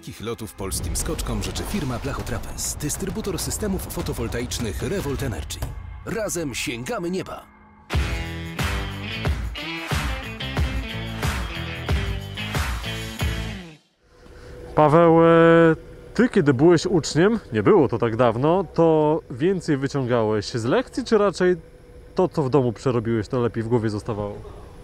Wielkich lotów polskim skoczkom życzy firma Blachotrapez, dystrybutor systemów fotowoltaicznych Revolt Energy. Razem sięgamy nieba! Paweł, ty kiedy byłeś uczniem, nie było to tak dawno, to więcej wyciągałeś z lekcji, czy raczej to, co w domu przerobiłeś, to lepiej w głowie zostawało?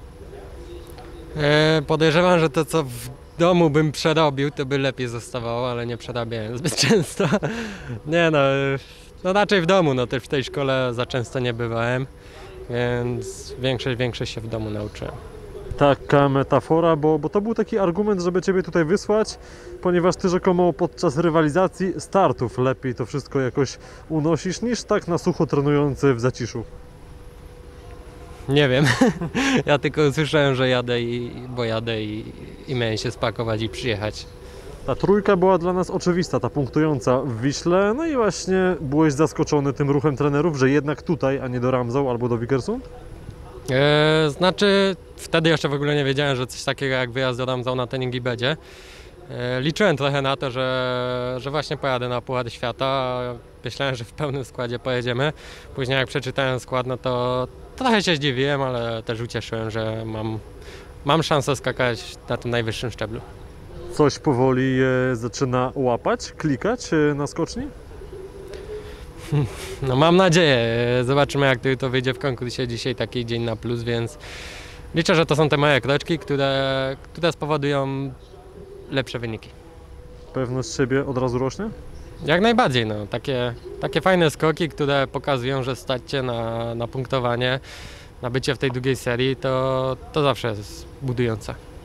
Podejrzewam, że to, co w domu bym przerobił, to by lepiej zostawało, ale nie przerabiałem zbyt często. Nie no raczej w domu, no też w tej szkole za często nie bywałem, więc większość się w domu nauczyłem. Taka metafora, bo to był taki argument, żeby ciebie tutaj wysłać, ponieważ ty rzekomo podczas rywalizacji startów lepiej to wszystko jakoś unosisz, niż tak na sucho trenujący w zaciszu. Nie wiem, ja tylko usłyszałem, że jadę i miałem się spakować i przyjechać. Ta trójka była dla nas oczywista, ta punktująca w Wiśle, no i właśnie byłeś zaskoczony tym ruchem trenerów, że jednak tutaj, a nie do Ramsau albo do Vikersund? Znaczy, wtedy jeszcze w ogóle nie wiedziałem, że coś takiego jak wyjazd do Ramsau na treningi będzie. Liczyłem trochę na to, że właśnie pojadę na Puchar Świata. Myślałem, że w pełnym składzie pojedziemy. Później jak przeczytałem skład, no to trochę się zdziwiłem, ale też ucieszyłem, że mam szansę skakać na tym najwyższym szczeblu. Coś powoli zaczyna łapać, klikać na skoczni? No mam nadzieję. Zobaczymy, jak to wyjdzie w konkursie. Dzisiaj taki dzień na plus, więc liczę, że to są te małe kroczki, które spowodują lepsze wyniki. Pewność siebie od razu rośnie? Jak najbardziej. No. Takie fajne skoki, które pokazują, że stać cię na punktowanie, na bycie w tej drugiej serii, to zawsze jest budujące.